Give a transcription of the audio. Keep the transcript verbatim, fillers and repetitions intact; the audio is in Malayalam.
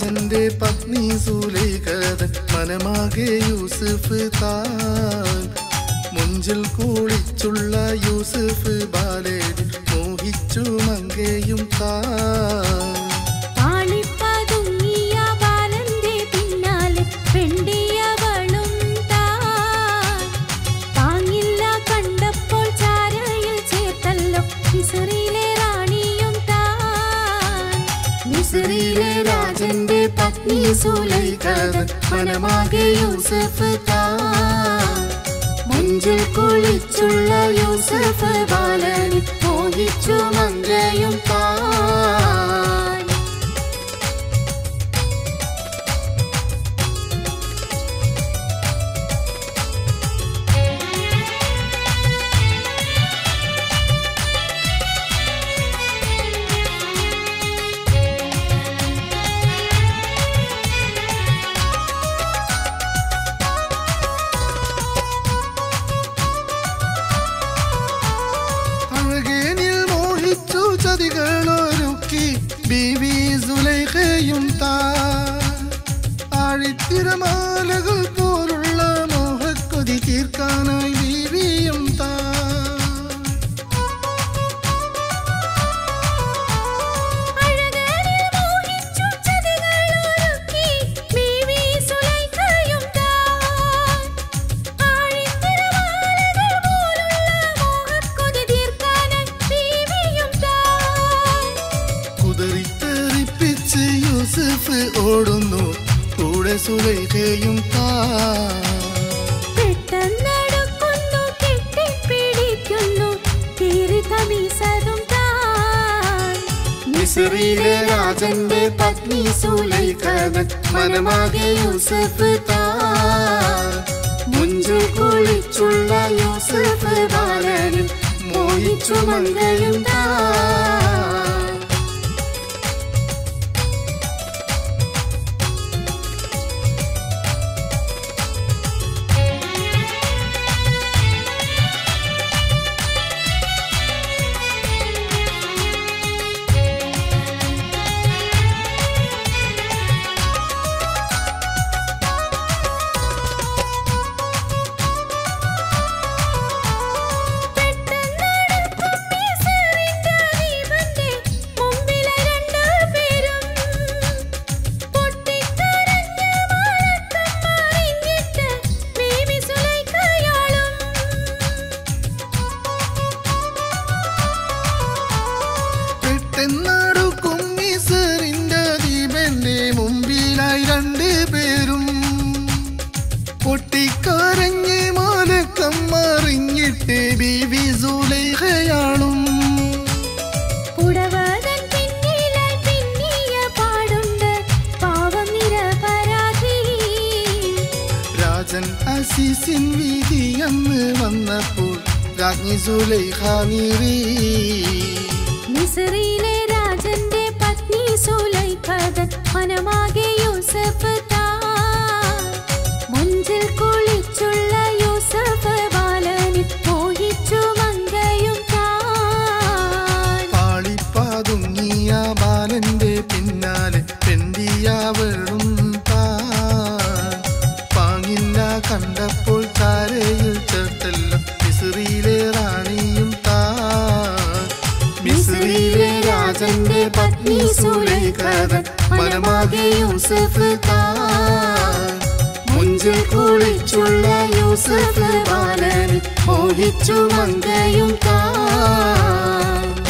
രാജന്റെ പത്നി സുലൈഖതൻ മനമാകെ യൂസുഫ് താൻ മുഞ്ചിൽ കുളിച്ചുള്ള യൂസുഫ് ബാലേടി മോഹിച്ചു മങ്കയും താൻ മിസ്രിലെ രാജന്റെ പത്നി സുലൈഖതൻ മനമാകെ യൂസുഫ് താൻ മുഞ്ചിൽ കുളിച്ചുള്ള യൂസുഫ് ബാലനെ മോഹിച്ചു മങ്കയും താൻ ചതികളൊരുക്കി ബീവി സുലൈഖയും താൻ ആഴിത്തിരമാലകൾ പോലുള്ള മോഹക്കൊതി തീർക്കാനായി ബീവിയും താൻ കുതറിത്തെറിപ്പിച്ച് യൂസുഫ് ഓടുന്നു കൂടെ സുലൈഖയും താൻ പെട്ടെന്നടുക്കുന്നു കെട്ടിപ്പിടിക്കുന്നു മിസ്രിലെ രാജന്റെ പത്നി സുലൈഖതൻ മനമാകെ യൂസുഫ് താൻ മുഞ്ചിൽ കുളിച്ചുള്ള യൂസുഫ് ബാലനെ മോഹിച്ചു മങ്കയും താൻ എന്നടുക്കും മിസ്റിന്റെ ദീപന്റെ മുമ്പിലായി രണ്ടു പേരും പൊട്ടിക്കരഞ്ഞ് മാലക്കം മറിഞ്ഞിട്ട് ബീവി സുലൈഖയാളും രാജൻ അസീസിൻ വീതിയെന്ന് വന്നപ്പോൾ രാജ്ഞി സുലൈഖ നീറി മിസ്രിലെ രാജന്റെ പത്നി സുലൈഖതൻ മനമാകെ യൂസുഫ് താൻ മുഞ്ചിൽ കുളിച്ചുള്ള യൂസുഫ് ബാലനെ മോഹിച്ചു മങ്കയും താൻ പാളിപ്പാതുങ്ങിയ ബാലന്റെ പിന്നാലെ പെണ്ടിയാവളും താൻ പാങ്ങില്ല കണ്ടപ്പോൾ ചാരയിൽ ചേർത്തല്ല മിസ്രിലെ റാണിയും താൻ മിസ്രിലെ രാജന്റെ പത്നി സുലൈഖതൻ മനമാകെ യൂസുഫ് താൻ മുഞ്ചിൽ കുളിച്ചുള്ള യൂസുഫ് ബാലനെ മോഹിച്ചു മങ്കയും താൻ